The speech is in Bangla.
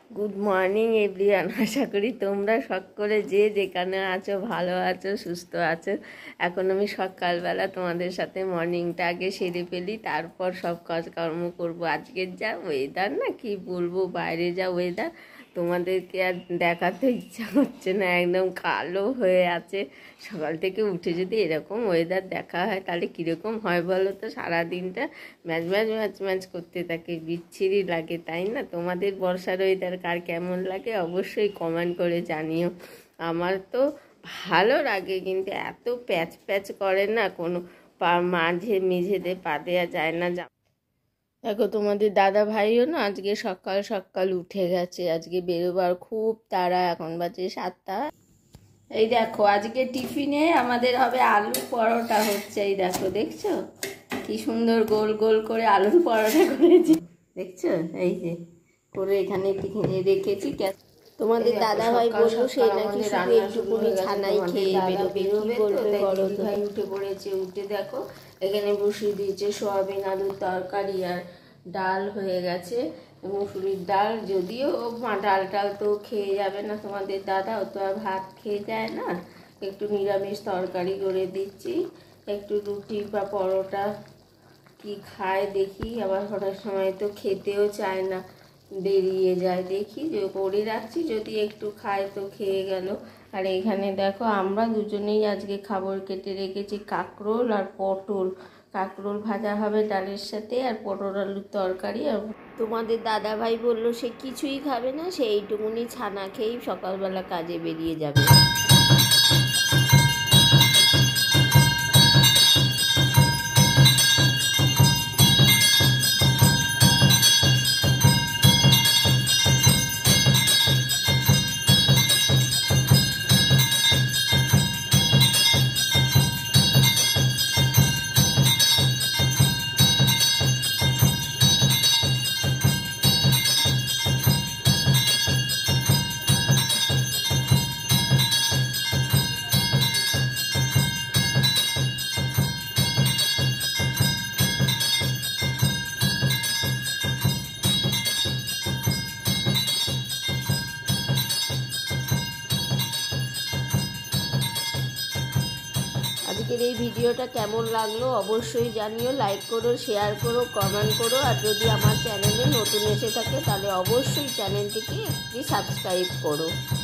Good morning everyone. আশা করি তোমরা সকলে যে যেখানে আছো ভালো আছো, সুস্থ আছো। এখন আমি সকালবেলা তোমাদের সাথে মর্নিংটা আগে সেরে ফেলি, তারপর সব কাজকর্ম করবো। আজকের যা ওয়েদার না, কি বলবো, বাইরে যা ওয়েদার তোমাদেরকে আর দেখাতে ইচ্ছা হচ্ছে না, একদম কালো হয়ে আছে। সকাল থেকে উঠে যদি এরকম ওয়েদার দেখা হয় তাহলে কীরকম হয় বলো তো? সারাদিনটা ম্যাচ ম্যাচ ম্যাচ ম্যাচ করতে থাকে, বিচ্ছিরি লাগে, তাই না? তোমাদের বর্ষার ওয়েদার কার কেমন লাগে অবশ্যই কমেন্ট করে জানিও। আমার তো ভালো লাগে, কিন্তু এত প্যাচ প্যাচ করে না, কোনো মাঝে মেঝেতে পা দেওয়া যায় না। দেখো তোমাদের দাদা ভাইও না আজকে সকাল সকাল উঠে গেছে, আজকে বেরোবার খুব তাড়া। এখন বাজে 7টা। এই দেখো আজকে টিফিনে আমাদের হবে আলু পরোটা হচ্ছে। এই দেখো, দেখছো কি সুন্দর গোল গোল করে আলুর পরোটা করেছি, দেখছো? এই যে করে এখানে টিফিনে রেখেছি। তোমাদের দাদা ভাই বললো সেই নাকি শুধু একটুকুনি ছানাই খেয়ে বেরোবে, কি বলবে বলো তো? ভাই উঠে পড়েছে, উঠে দেখো এখানে বসিয়ে দিয়েছে সোয়াবিন আলুর তরকারি, আর ডাল হয়ে গেছে মুসুরির ডাল। যদিও ডাল টাল তো খেয়ে যাবে না তোমাদের দাদা, ও তো আর ভাত খেয়ে যায় না। একটু নিরামিষ তরকারি করে দিচ্ছি, একটু রুটি বা পরোটা কি খায় দেখি। আবার হঠাৎ সময় তো খেতেও চায় না, বেরিয়ে যায়। দেখি যে করে রাখছি, যদি একটু খায় তো খেয়ে গেল। আর এখানে দেখো আমরা দুজনেই আজকে খাবার কেটে রেখেছি কাঁকরোল আর পটল। কাঁকরোল ভাজা হবে ডালের সাথে, আর পটল আলুর তরকারি। আর তোমাদের দাদা ভাই বললো সে কিছুই খাবে না, সে এইটুকুনি ছানা খেয়েই সকালবেলা কাজে বেরিয়ে যাবে। আজকের এই ভিডিওটা কেমন লাগলো অবশ্যই জানিও। লাইক করো, শেয়ার করো, কমেন্ট করো। আর যদি আমার চ্যানেলে নতুন এসে থাকে তাহলে অবশ্যই চ্যানেলটিকে একটি সাবস্ক্রাইব করো।